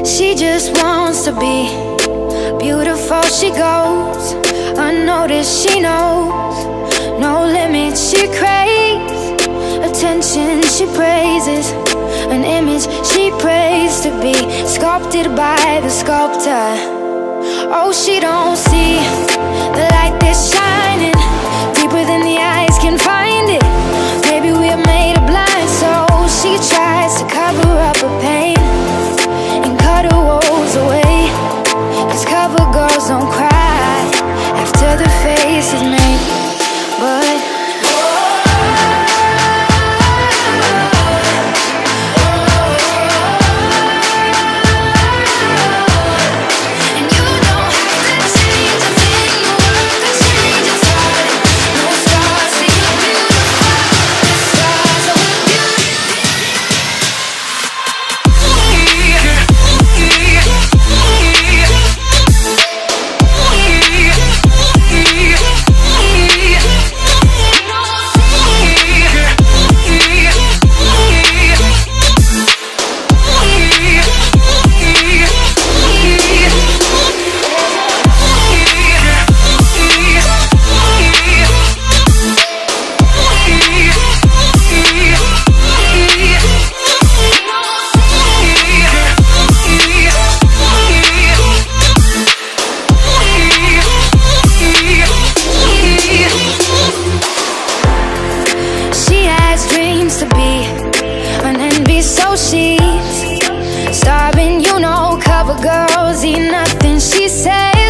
She just wants to be beautiful. She goes unnoticed, she knows no limits. She craves attention, she praises an image she prays to be sculpted by the sculptor. Oh, she don't see the light that's shining deeper than the eyes can find it. Maybe we're made of blind, so she tries to cover up her pain and cut her woes away. 'Cause cover girls don't cry after the face is made. But so she's starving, you know. Cover girls eat nothing, she says.